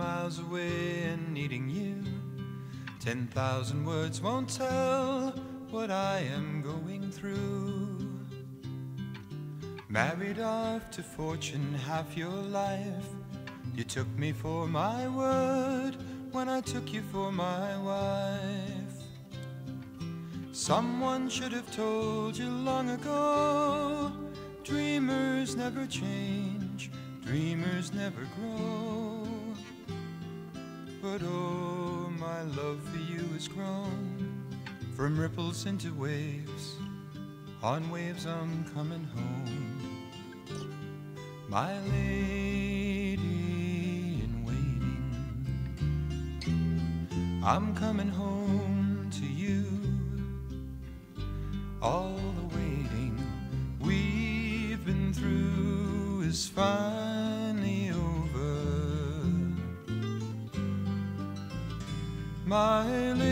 miles away and needing you. 10,000 words won't tell what I am going through. Married off to fortune half your life. You took me for my word when I took you for my wife. Someone should have told you long ago, dreamers never change, dreamers never grow. But oh, my love for you has grown from ripples into waves. On waves I'm coming home, my lady in waiting. I'm coming home to you. All the waiting we've been through is finally over. My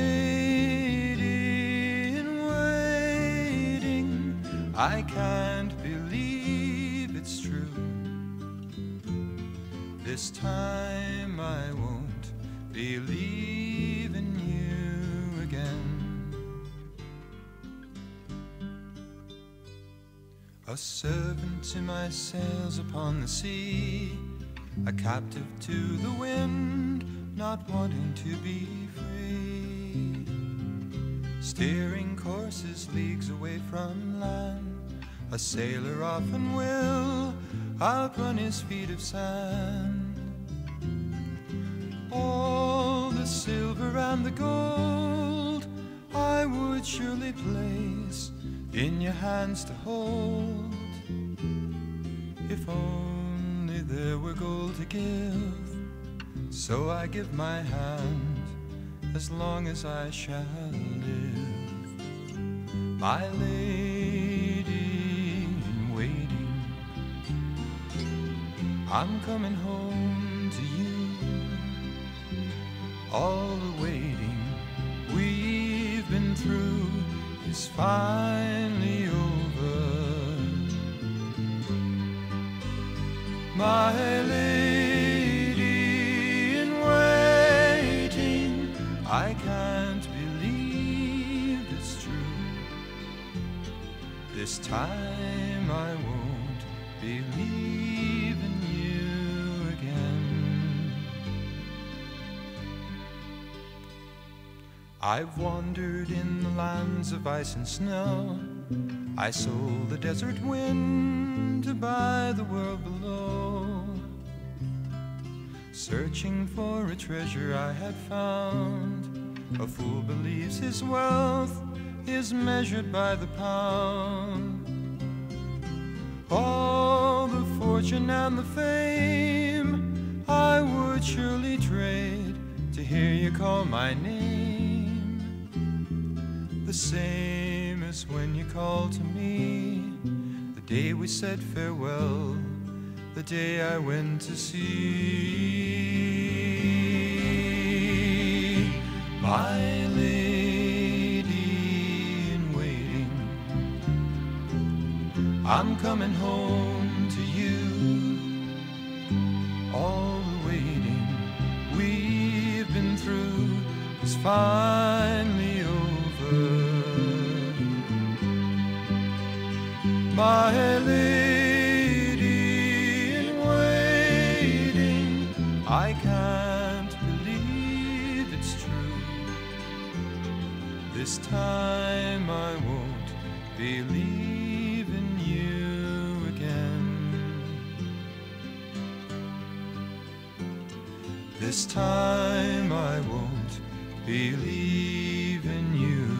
lady in waiting, I can't believe it's true. This time I won't believe in you again. A servant to my sails upon the sea, a captive to the wind, not wanting to be free. Steering courses leagues away from land, a sailor often will outrun his feet of sand. All the silver and the gold I would surely place in your hands to hold, if only there were gold to give. So I give my hand as long as I shall live. My lady in waiting, I'm coming home to you. All the waiting we've been through is finally over. My lady in waiting, I can't believe it's true. This time I won't believe in you again. I've wandered in the lands of ice and snow. I sold the desert wind to buy the world below. Searching for a treasure I had found, a fool believes his wealth is measured by the pound. All the fortune and the fame I would surely trade to hear you call my name, the same as when you called to me the day we said farewell, the day I went to sea. My lady in waiting, I'm coming home to you. All the waiting we've been through is finally over. My lady in waiting, I can't believe it's true. This time I won't believe in you again. This time I won't believe in you